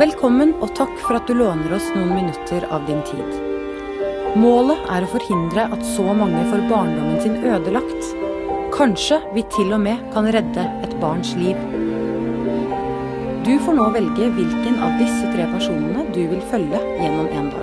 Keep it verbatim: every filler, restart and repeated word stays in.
Velkommen og takk for at du låner oss noen minutter av din tid. Målet er å forhindre at så mange får barndommen sin ødelagt. Kanskje vi til og med kan redde et barns liv. Du får nå velge hvilken av disse tre personene du vil følge gjennom en dag.